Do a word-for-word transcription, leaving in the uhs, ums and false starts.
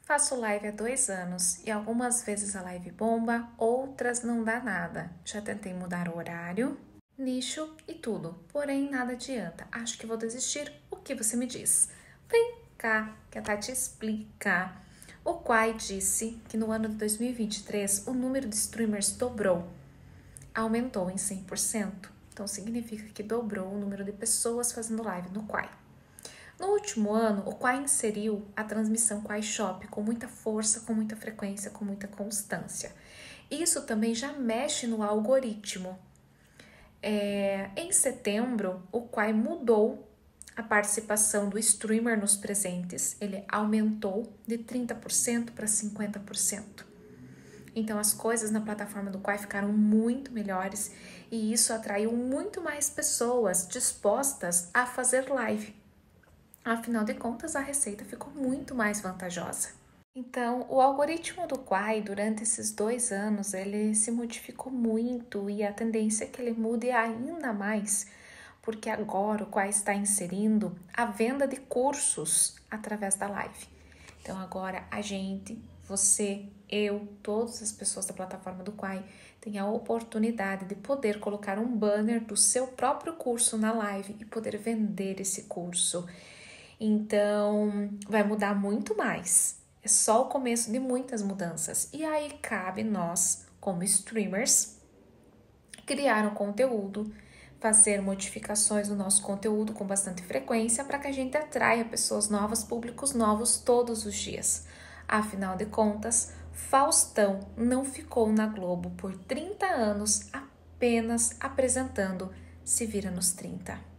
Faço live há dois anos e algumas vezes a live bomba, outras não dá nada. Já tentei mudar o horário, nicho e tudo, porém nada adianta. Acho que vou desistir. O que você me diz? Vem cá que a Tati explica. O Quai disse que no ano de dois mil e vinte e três o número de streamers dobrou, aumentou em cem por cento. Então significa que dobrou o número de pessoas fazendo live no Quai. No último ano, o Quai inseriu a transmissão Quai Shop com muita força, com muita frequência, com muita constância. Isso também já mexe no algoritmo. É, em setembro, o Quai mudou a participação do streamer nos presentes. Ele aumentou de trinta por cento para cinquenta por cento. Então, as coisas na plataforma do Quai ficaram muito melhores e isso atraiu muito mais pessoas dispostas a fazer live. Afinal de contas, a receita ficou muito mais vantajosa. Então, o algoritmo do Quai, durante esses dois anos, ele se modificou muito e a tendência é que ele mude ainda mais, porque agora o Quai está inserindo a venda de cursos através da live. Então, agora a gente, você, eu, todas as pessoas da plataforma do Quai têm a oportunidade de poder colocar um banner do seu próprio curso na live e poder vender esse curso. Então, vai mudar muito mais. É só o começo de muitas mudanças. E aí cabe nós, como streamers, criar um conteúdo, fazer modificações no nosso conteúdo com bastante frequência para que a gente atraia pessoas novas, públicos novos todos os dias. Afinal de contas, Faustão não ficou na Globo por trinta anos apenas apresentando Se Vira nos trinta.